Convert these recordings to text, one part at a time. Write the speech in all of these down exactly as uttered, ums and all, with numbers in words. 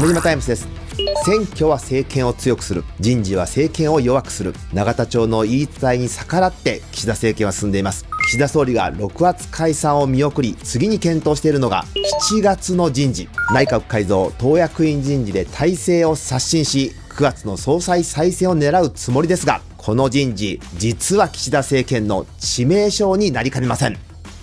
鮫島タイムスです。選挙は政権を強くする、人事は政権を弱くする、永田町の言い伝えに逆らって岸田政権は進んでいます。岸田総理がろくがつ解散を見送り、次に検討しているのがしちがつの人事、内閣改造党役員人事で体制を刷新し、くがつの総裁再選を狙うつもりですが、この人事実は岸田政権の致命傷になりかねません。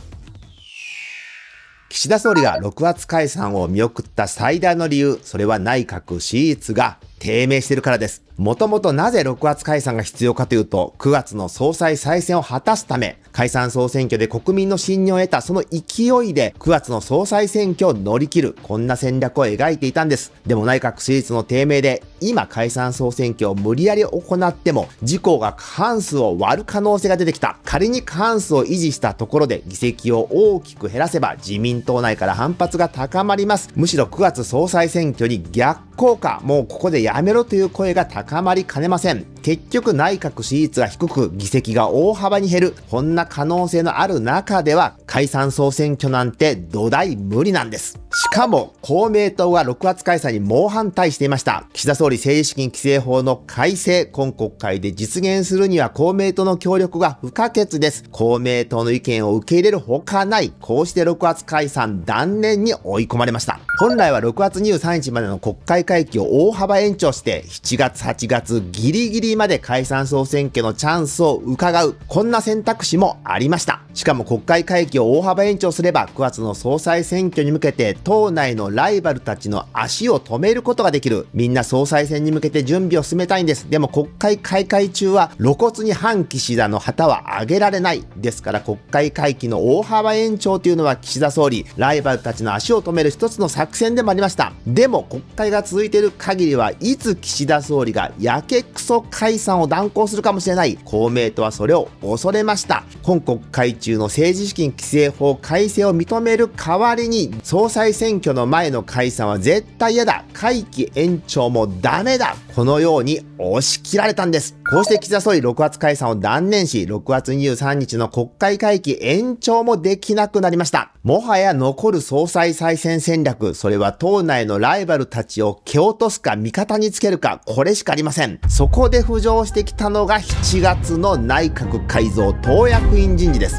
岸田総理がろくがつ解散を見送った最大の理由、それは内閣支持率が低迷しているからです。もともとなぜろくがつ解散が必要かというと、くがつの総裁再選を果たすため、解散総選挙で国民の信任を得たその勢いでくがつの総裁選挙を乗り切る、こんな戦略を描いていたんです。でも内閣支持率の低迷で、今解散総選挙を無理やり行っても、自公が過半数を割る可能性が出てきた。仮に過半数を維持したところで議席を大きく減らせば、自民党内から反発が高まります。むしろくがつ総裁選挙に逆効果、もうここでやめろという声が高まりかねません。結局内閣支持率が低く議席が大幅に減る、こんな可能性のある中では解散総選挙なんて土台無理なんです。しかも公明党がろくがつ解散に猛反対していました。岸田総理政治資金規正法の改正、今国会で実現するには公明党の協力が不可欠です。公明党の意見を受け入れるほかない。こうしてろくがつ解散断念に追い込まれました。本来はろくがつにじゅうさんにちまでの国会会期を大幅延長してしちがつはちがつギリギリまで解散総選挙のチャンスを伺う、こんな選択肢もありました。しかも国会会期を大幅延長すればくがつの総裁選挙に向けて党内のライバルたちの足を止めることができる。みんな総裁選に向けて準備を進めたいんです。でも国会開会中は露骨に反岸田の旗は上げられない。ですから国会会期の大幅延長というのは岸田総理、ライバルたちの足を止める一つの作戦でもありました。でも国会が続いている限りはいつ岸田総理がやけくそ解散を断行するかもしれない。公明党はそれを恐れました。今国会中の政治資金規正法改正を認める代わりに、総裁選挙の前の解散は絶対嫌だ。会期延長もダメだ。このように押し切られたんです。こうして岸田総理ろくがつ解散を断念し、ろくがつにじゅうさんにちの国会会期延長もできなくなりました。もはや残る総裁再選戦略、それは党内のライバルたちを蹴落とすか味方につけるか、これしかありません。そこで浮上してきたのがしちがつの内閣改造党役員人事です。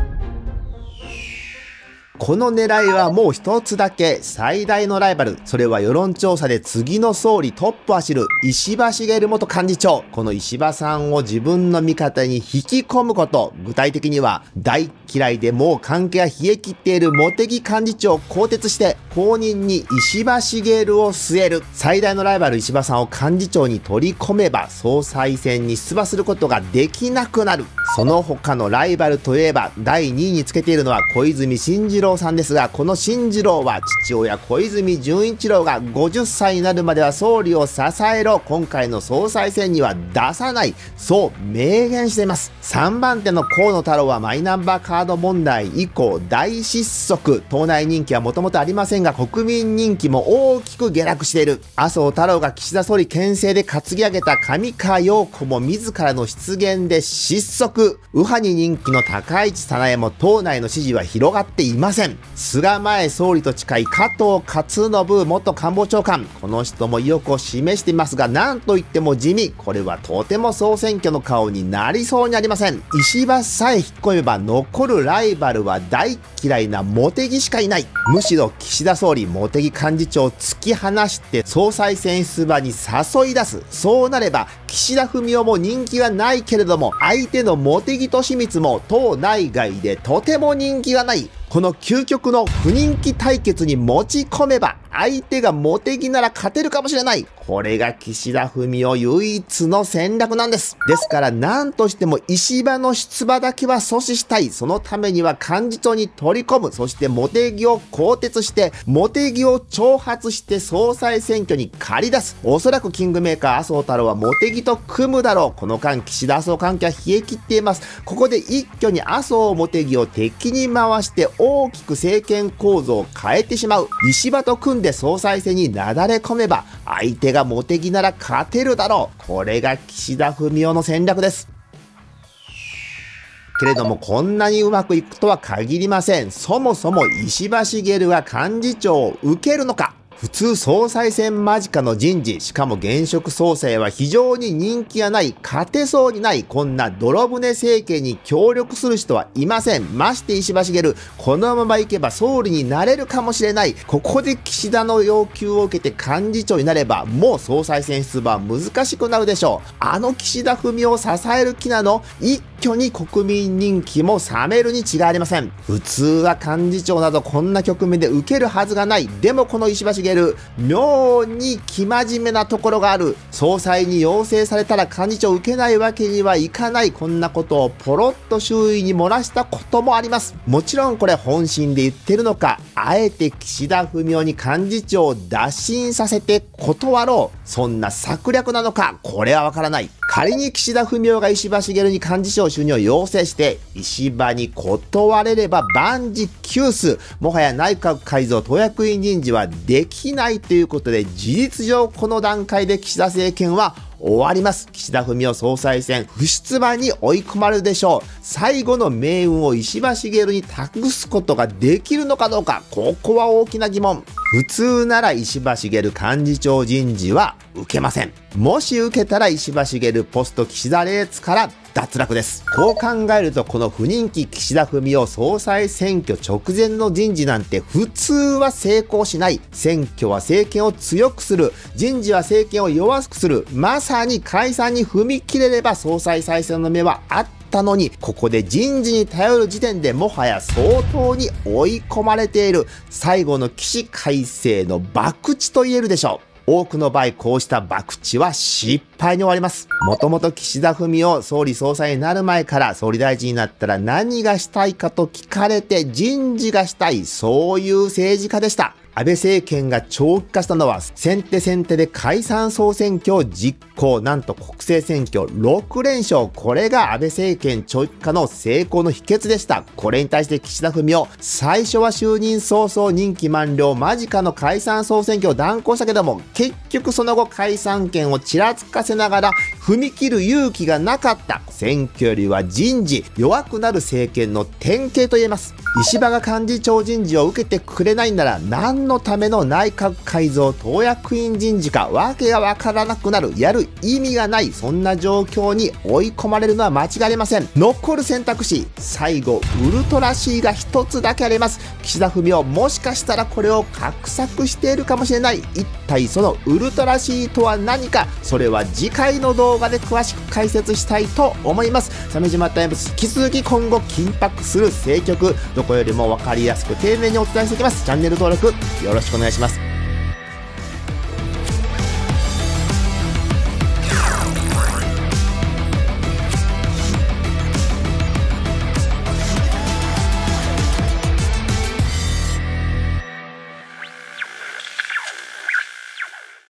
この狙いはもう一つだけ、最大のライバル。それは世論調査で次の総理トップを走る石破茂元幹事長。この石破さんを自分の味方に引き込むこと。具体的には、大嫌いでもう関係が冷え切っている茂木幹事長を更迭して、後任に石破茂を据える。最大のライバル石破さんを幹事長に取り込めば、総裁選に出馬することができなくなる。その他のライバルといえば、だいにいにつけているのは小泉進次郎さんですが、この進次郎は父親小泉純一郎がごじゅっさいになるまでは総理を支えろ、今回の総裁選には出さない、そう明言しています。さんばんての河野太郎はマイナンバーカード問題以降大失速。党内人気はもともとありませんが、国民人気も大きく下落している。麻生太郎が岸田総理牽制で担ぎ上げた上川陽子も自らの失言で失速。右派に人気の高市早苗も党内の支持は広がっていません。菅前総理と近い加藤勝信元官房長官、この人も意欲を示していますが、なんといっても地味。これはとても総選挙の顔になりそうにありません。石破さえ引っ込めば残るライバルは大嫌いな茂木しかいない。むしろ岸田総理、茂木幹事長を突き放して総裁選出馬に誘い出す。そうなれば岸田文雄も人気はないけれども、相手の茂木敏光も党内外でとても人気がない。この究極の不人気対決に持ち込めば、相手が茂木なら勝てるかもしれない。これが岸田文雄唯一の戦略なんです。ですから何としても石破の出馬だけは阻止したい。そのためには幹事長に取り込む。そして茂木を更迭して、茂木を挑発して総裁選挙に駆り出す。おそらくキングメーカー麻生太郎は茂木と組むだろう。この間岸田麻生関係は冷え切っています。ここで一挙に麻生茂木を敵に回して大きく政権構造を変えてしまう。石破と組んで総裁選になだれ込めば、相手が茂木なら勝てるだろう。これが岸田文雄の戦略です。けれどもこんなにうまくいくとは限りません。そもそも石破茂が幹事長を受けるのか。 普通総裁選間近の人事、しかも現職総裁は非常に人気がない、勝てそうにない、こんな泥船政権に協力する人はいません。まして石破茂、このままいけば総理になれるかもしれない。ここで岸田の要求を受けて幹事長になれば、もう総裁選出馬は難しくなるでしょう。あの岸田文雄を支える気なの、一挙に国民人気も冷めるに違いありません。普通は幹事長などこんな局面で受けるはずがない。でもこの石破茂、妙に生真面目なところがある。総裁に要請されたら幹事長を受けないわけにはいかない。こんなことをポロッと周囲に漏らしたこともあります。もちろんこれ本心で言ってるのか、あえて岸田文雄に幹事長を打診させて断ろう、そんな策略なのか、これはわからない。仮に岸田文雄が石破茂に幹事長就任を要請して石破に断れれば万事休す。もはや内閣改造党役員人事はできないということで、事実上この段階で岸田政権は終わります。岸田文雄総裁選不出馬に追い込まれるでしょう。最後の命運を石破茂に託すことができるのかどうか、ここは大きな疑問。普通なら石破茂幹事長人事は受けません。もし受けたら石破茂ポスト岸田レースから脱落です。こう考えると、この不人気岸田文雄総裁選挙直前の人事なんて普通は成功しない。選挙は政権を強くする、人事は政権を弱くする。まさに解散に踏み切れれば総裁再選の目はあったのに、ここで人事に頼る時点でもはや相当に追い込まれている。最後の起死回生の博打と言えるでしょう。多くの場合、こうした博打は失敗に終わります。もともと岸田文雄総理総裁になる前から、総理大臣になったら何がしたいかと聞かれて人事がしたい、そういう政治家でした。安倍政権が長期化したのは、先手先手で解散総選挙を実行。なんと国政選挙ろくれんしょう。これが安倍政権長期化の成功の秘訣でした。これに対して岸田文雄、最初は就任早々任期満了間近の解散総選挙を断行したけども、結局その後解散権をちらつかせながら踏み切る勇気がなかった。選挙よりは人事、弱くなる政権の典型と言えます。石破が幹事長人事を受けてくれないなら、何のための内閣改造党役員人事かわけがわからなくなる。やる意味がない。そんな状況に追い込まれるのは間違いありません。残る選択肢、最後ウルトラ C が一つだけあります。岸田文雄、もしかしたらこれを画策しているかもしれない。一体そのウルトラ C とは何か、それは次回の動画で詳しく解説したいと思います。鮫島タイムズ、引き続き今後緊迫する政局、どこよりも分かりやすく丁寧にお伝えしていきます。チャンネル登録よろしくお願いします。